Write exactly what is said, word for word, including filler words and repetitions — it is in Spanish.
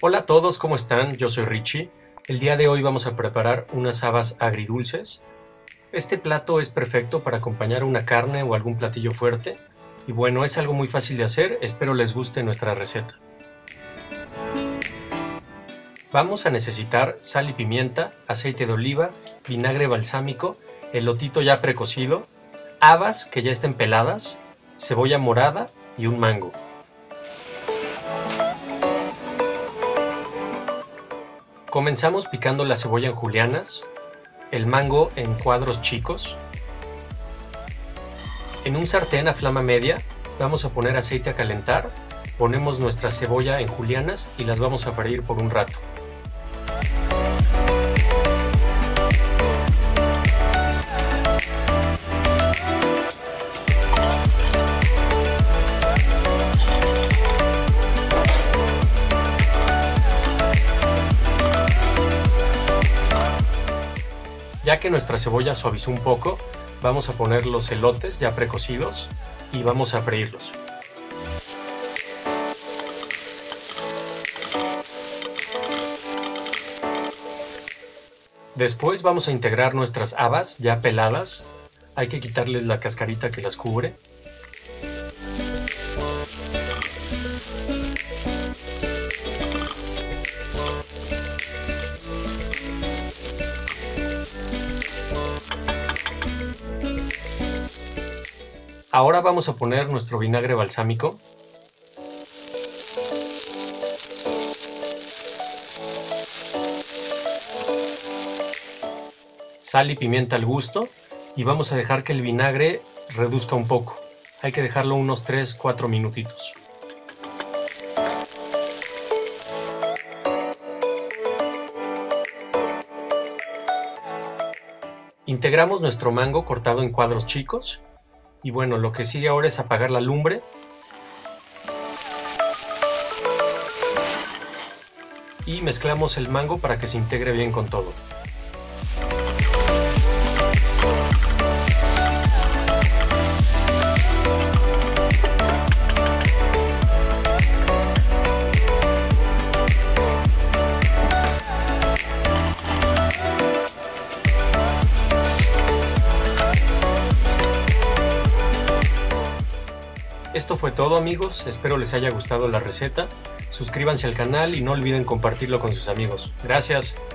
Hola a todos, ¿cómo están? Yo soy Richie. El día de hoy vamos a preparar unas habas agridulces. Este plato es perfecto para acompañar una carne o algún platillo fuerte. Y bueno, es algo muy fácil de hacer, espero les guste nuestra receta. Vamos a necesitar sal y pimienta, aceite de oliva, vinagre balsámico, elotito ya precocido, habas que ya estén peladas, cebolla morada y un mango. Comenzamos picando la cebolla en julianas, el mango en cuadros chicos. En un sartén a flama media vamos a poner aceite a calentar, ponemos nuestra cebolla en julianas y las vamos a freír por un rato. Ya que nuestra cebolla suavizó un poco, vamos a poner los elotes ya precocidos y vamos a freírlos. Después vamos a integrar nuestras habas ya peladas, hay que quitarles la cascarita que las cubre. Ahora vamos a poner nuestro vinagre balsámico. Sal y pimienta al gusto y vamos a dejar que el vinagre reduzca un poco. Hay que dejarlo unos tres a cuatro minutitos. Integramos nuestro mango cortado en cuadros chicos. Y bueno, lo que sigue ahora es apagar la lumbre. Y mezclamos el mango para que se integre bien con todo. Esto fue todo, amigos, espero les haya gustado la receta. Suscríbanse al canal y no olviden compartirlo con sus amigos. Gracias.